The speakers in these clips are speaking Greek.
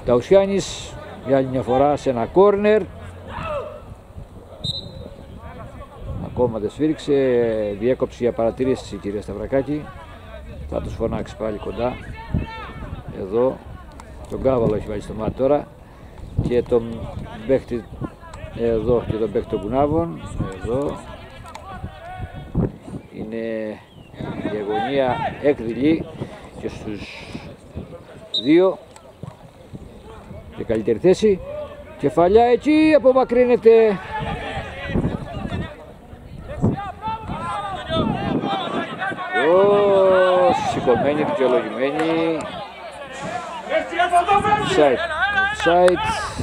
Ταουσιάνης για άλλη μια φορά σε ένα κόρνερ. Ακόμα δεν σφύριξε, διέκοψε για παρατηρήσεις η κυρία Σταυρακάκη. Θα τους φωνάξει πάλι κοντά. Εδώ τον Κάβαλο έχει βάλει στο μάτι τώρα και τον παίχτη εδώ και τον παίχτη των Κουνάβων. Εδώ είναι η αγωνία έκδηλη και στους δύο και καλύτερη θέση. Κεφαλιά εκεί, απομακρύνεται. Σηκωμένη, δικαιολογημένη. Offside.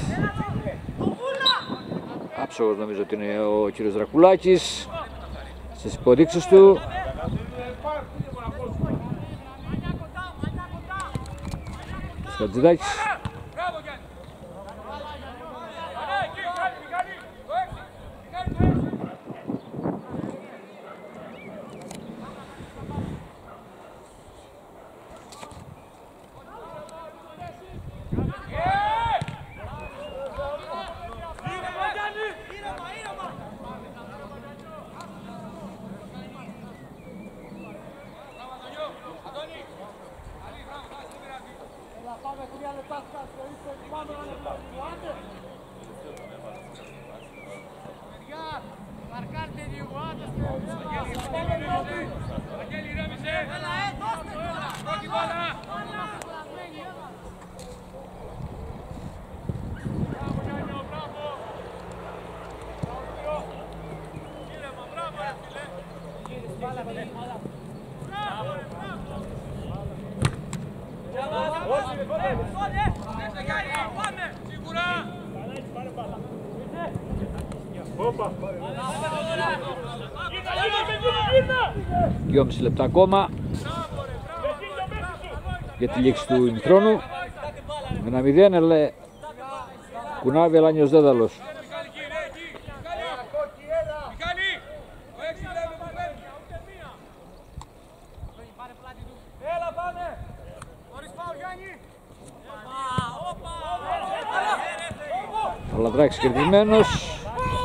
Άψογος νομίζω ότι είναι ο κύριος Δρακουλάκης στις υποδείξεις του. Σκατζηδάκης. Δυόμιση λεπτά ακόμα για τη λήξη του ημιχρόνου. 1-0, αλλά Κουνάβι Αλάνιος Δέδαλος. Ο Λαδράκης κερδισμένος.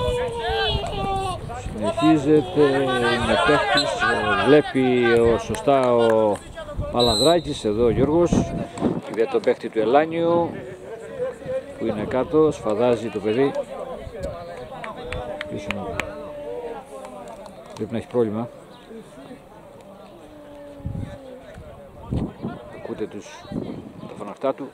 Συνεχίζεται, είναι παίχτης, βλέπει σωστά ο Παλανδράκης, εδώ ο Γιώργος, είδε τον παίχτη του Ελάνιου που είναι κάτω, σφαδάζει το παιδί. Πρέπει να έχει πρόβλημα. Ακούτε τα φωναχτά του.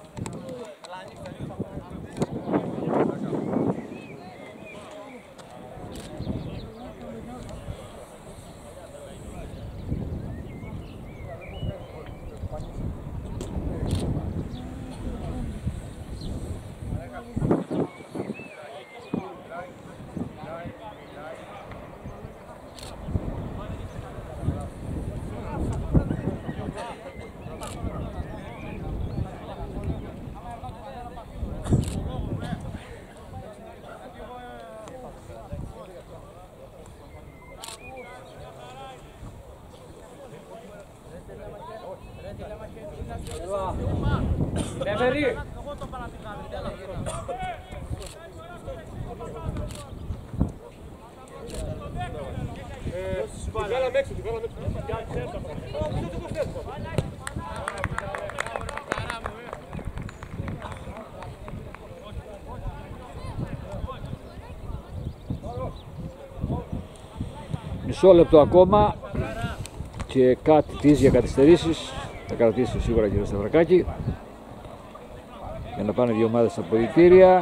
Μισό λεπτό ακόμα και κάτι της για καθυστερήσεις. Θα κρατήσει σίγουρα κύριε Σταυρακάκη για να πάνε δύο ομάδες στα αποδυτήρια.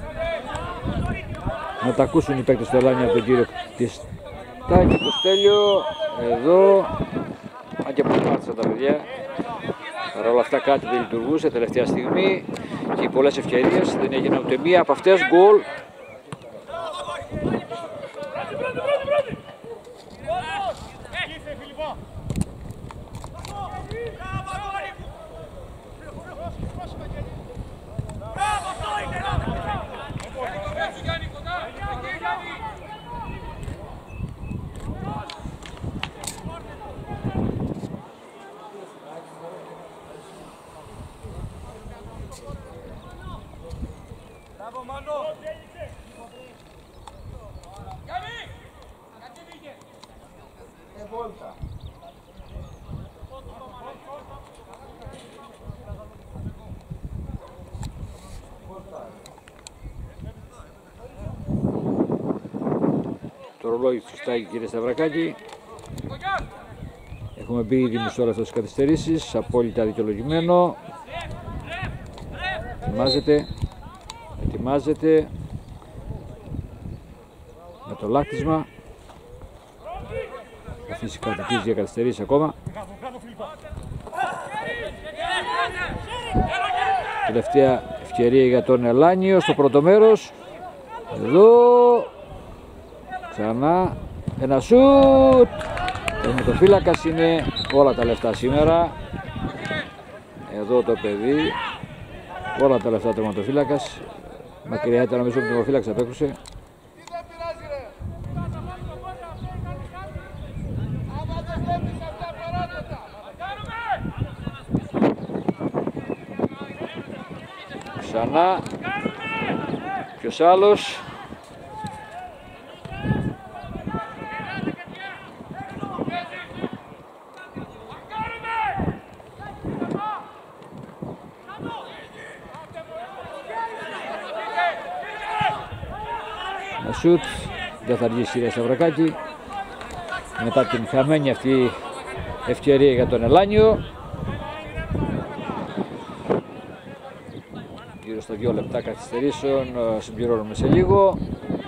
Να τα ακούσουν οι παίκτες του Ελάνια από τον κύριο Κτιστάκη, το Στέλιο. Εδώ, αν και προσπάθησαν τα παιδιά, παρά όλα αυτά κάτι δεν λειτουργούσε τελευταία στιγμή και οι πολλές ευκαιρίες, δεν έγινε ούτε μία από αυτές γκολ. Το ρολόι του στάγει, κύριε Σταυρακάκη. Έχουμε μπει ήδη μισό λεπτό στις καθυστερήσεις, απόλυτα δικαιολογημένο. Ετοιμάζεται με το λάκτισμα. Θα αφήσει κατοικίες για καθυστερήσεις ακόμα. Τελευταία ευκαιρία για τον Ελάνιο στο πρώτο μέρος. Εδώ ξανά ένα σουτ. Ο τερματοφύλακας είναι όλα τα λεφτά σήμερα. Εδώ το παιδί, όλα τα λεφτά τερματοφύλακας. Μακριά ήταν νομίζω ότι ο τερματοφύλακας απέκρουσε. Ξανά, ποιος άλλος? Ένα σουτ, δεν θα αργήσει η κυρία Σταυρακάκη. Μετά την χαμένη αυτή ευκαιρία για τον Ελάνιο. Γύρω στα 2 λεπτά καθυστερήσεων, συμπληρώνουμε σε λίγο.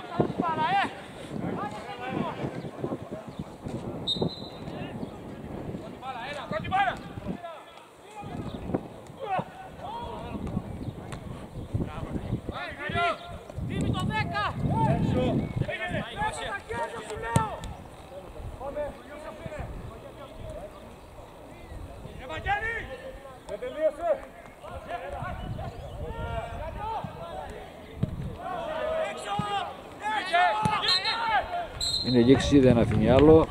Είναι λήξη, δεν αφήνει άλλο.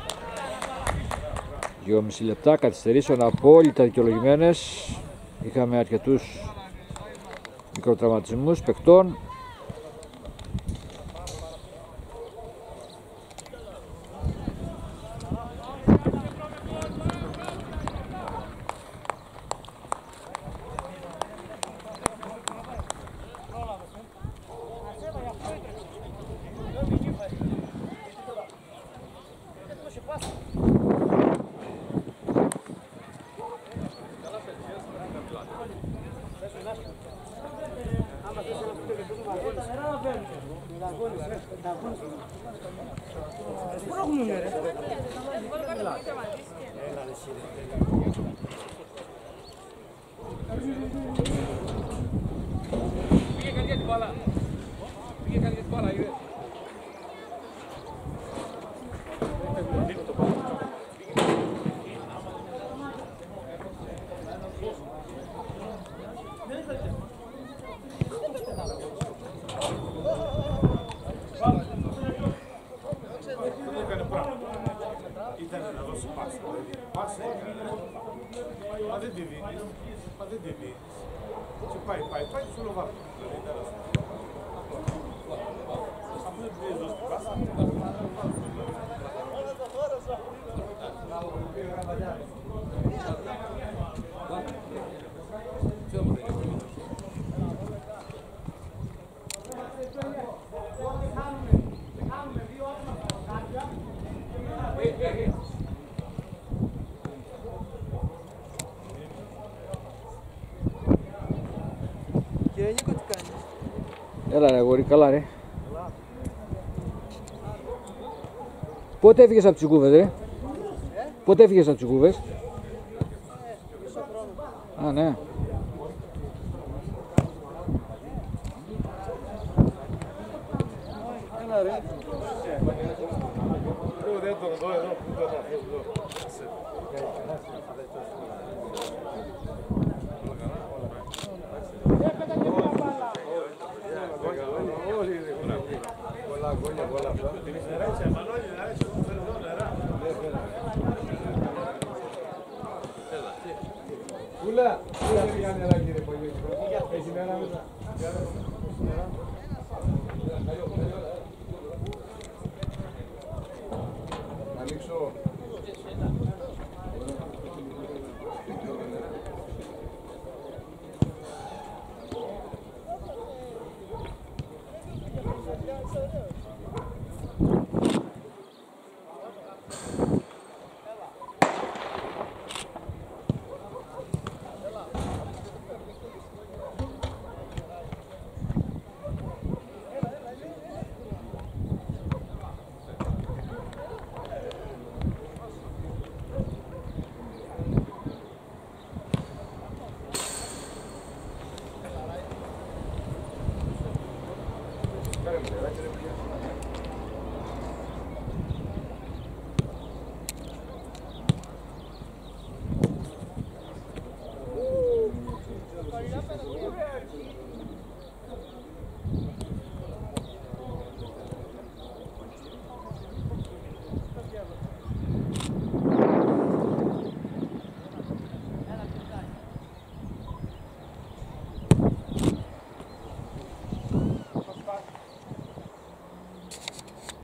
2,5 λεπτά καθυστερήσεων απόλυτα δικαιολογημένες. Είχαμε αρκετούς μικροτραυματισμούς παικτών. Έλα ρε αγόρι, καλά ρε. Πότε έφυγες από τις κούβες ρε? Πότε έφυγες από τις κούβες? Α, ναι. Έλα ρε. Ούλα, ούλα πήγανε άλλα κύριε Πολιό. Έχει μέρα μέσα.